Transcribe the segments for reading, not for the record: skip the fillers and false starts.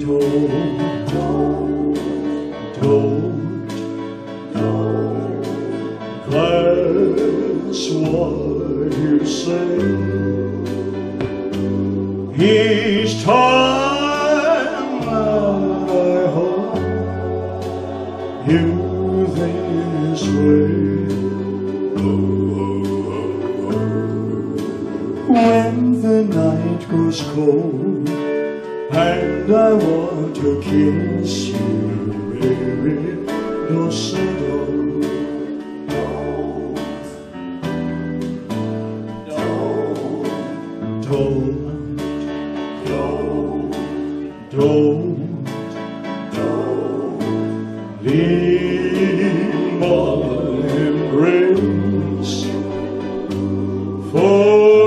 That's what you say. Each time I hold you this way, when the night grows cold and I want to kiss you, baby, don't settle. Don't leave my embrace, for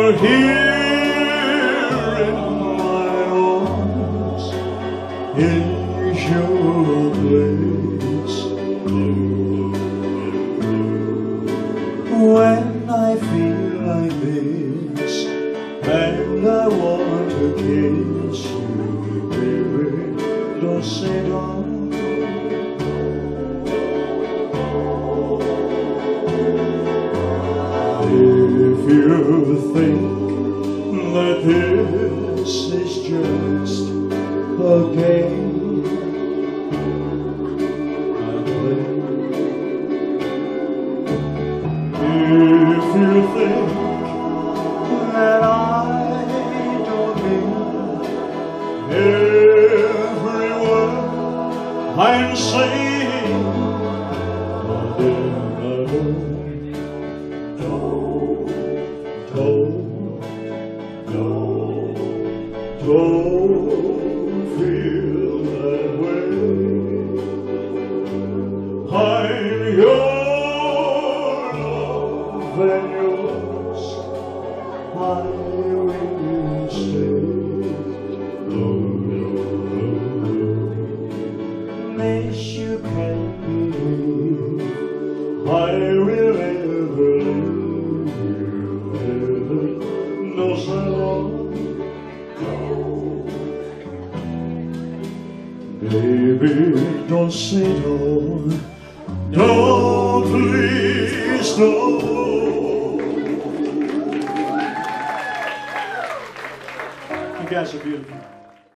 here in my arms is your place. When I feel like this and I want to kiss you, baby, don't say don't. If you think that this is just a game I play, if you think that I don't mean every word I'm saying, then I don't feel that way. I'm your love and yours, I will stay. Unless you can believe I will ever leave you, heaven knows how long. Baby, don't say no, please don't. You guys are beautiful.